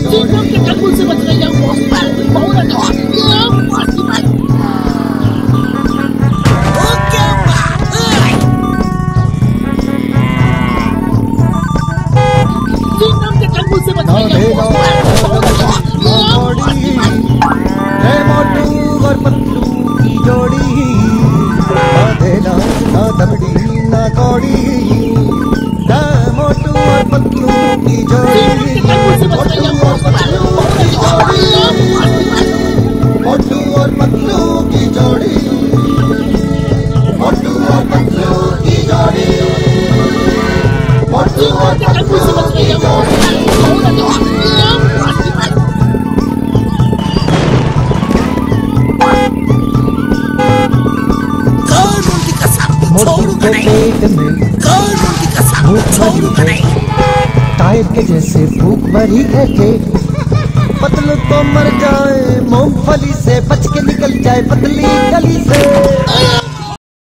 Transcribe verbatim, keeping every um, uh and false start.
चिंगम के चंगुल से बच रही है वो बहुत अच्छा ये पार्टी भाई ओके चिंगम के चंगुल से बच रही है वो बहुत अच्छा ये पार्टी भाई है मोटू और पतलू की जोड़ी ना देना ना दबड़ी ना कौड़ी ना मोटू और पतलू की जोड़ी मोटू और पतलू की जोड़ी मोटू और पतलू की जोड़ी मोटू और पतलू की जोड़ी मोटू और पतलू की जोड़ी मोटू के पेट में भूख भरी है टायर के जैसे भूख भरी है पतलू तो मर जाए मूंगफली से बच के निकल जाए पतली गली से।